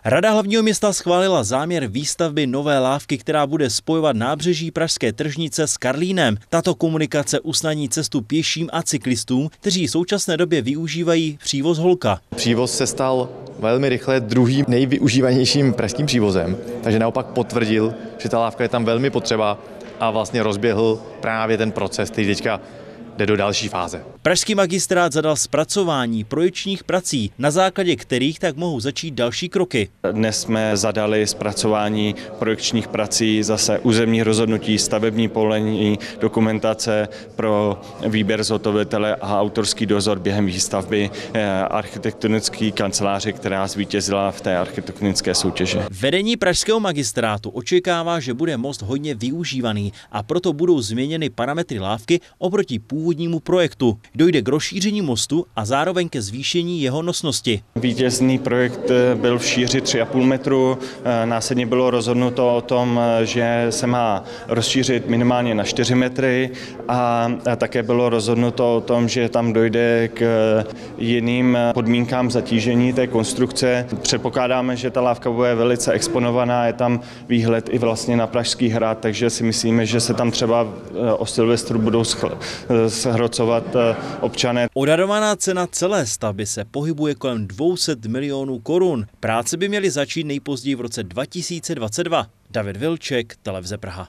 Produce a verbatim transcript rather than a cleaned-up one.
Rada hlavního města schválila záměr výstavby nové lávky, která bude spojovat nábřeží pražské tržnice s Karlínem. Tato komunikace usnadní cestu pěším a cyklistům, kteří v současné době využívají přívoz Holka. Přívoz se stal velmi rychle druhým nejvyužívanějším pražským přívozem, takže naopak potvrdil, že ta lávka je tam velmi potřeba a vlastně rozběhl právě ten proces, který teďka jde do další fáze. Pražský magistrát zadal zpracování projekčních prací, na základě kterých tak mohou začít další kroky. Dnes jsme zadali zpracování projekčních prací, zase územní rozhodnutí, stavební povolení, dokumentace pro výběr zhotovitele a autorský dozor během výstavby architektonické kanceláře, která zvítězila v té architektonické soutěži. Vedení pražského magistrátu očekává, že bude most hodně využívaný a proto budou změněny parametry lávky oproti původnímu projektu. Dojde k rozšíření mostu a zároveň ke zvýšení jeho nosnosti. Vítězný projekt byl v šíři tři a půl metru, následně bylo rozhodnuto o tom, že se má rozšířit minimálně na čtyři metry a také bylo rozhodnuto o tom, že tam dojde k jiným podmínkám zatížení té konstrukce. Předpokládáme, že ta lávka bude velice exponovaná, je tam výhled i vlastně na Pražský hrad, takže si myslíme, že se tam třeba o Silvestru budou shrocovat občané. Odhadovaná cena celé stavby se pohybuje kolem dvě stě milionů korun. Práce by měly začít nejpozději v roce dva tisíce dvacet dva. David Vilček, Televize Praha.